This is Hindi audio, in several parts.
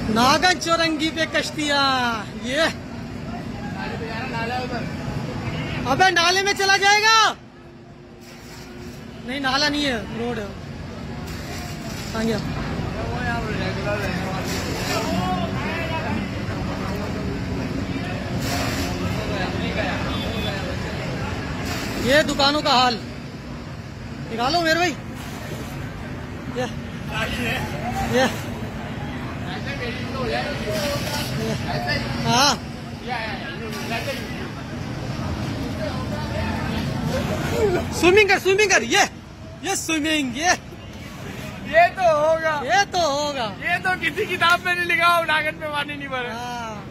नागन चौरंगी पे कश्तियां। ये अबे नाले में चला जाएगा। नहीं नाला नहीं है, रोड है। आ गया। ये दुकानों का हाल निकालो मेरे भाई। ये हाँ स्विमिंग कर ये स्विमिंग ये तो होगा, ये तो किसी किताब में नहीं लिखा हो नागन पे पानी नहीं भरे। हाँ।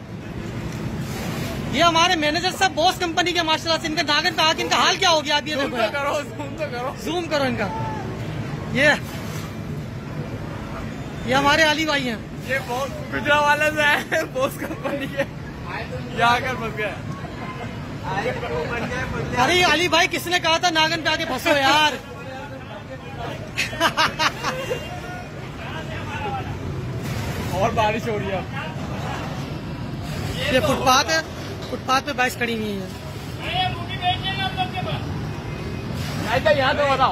ये हमारे मैनेजर साहब बॉस कंपनी के माशाल्लाह से इनका नागन पे आके इनका हाल क्या हो गया। आप ये देखो, जूम करो इनका। ये हमारे अली भाई हैं। ये गुजरा वाले से है, बॉस कंपनी के, यहाँ आकर फंस गया। अरे अली भाई किसने कहा था नागन पे आके फंसो यार। और बारिश हो रही है। ये फुटपाथ है, फुटपाथ पे बाइक खड़ी हुई है। यहाँ तो बताओ,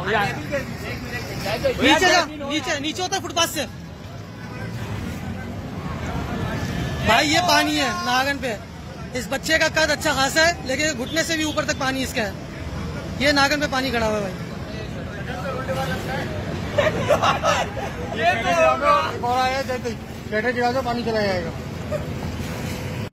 नीचे होता है फुटपाथ से। भाई ये पानी है नागन पे। इस बच्चे का कद अच्छा खासा है, लेकिन घुटने से भी ऊपर तक पानी इसका है। ये नागन पे पानी खड़ा हुआ है भाई। ये तो बैठे गिरा दो, पानी चला जाएगा।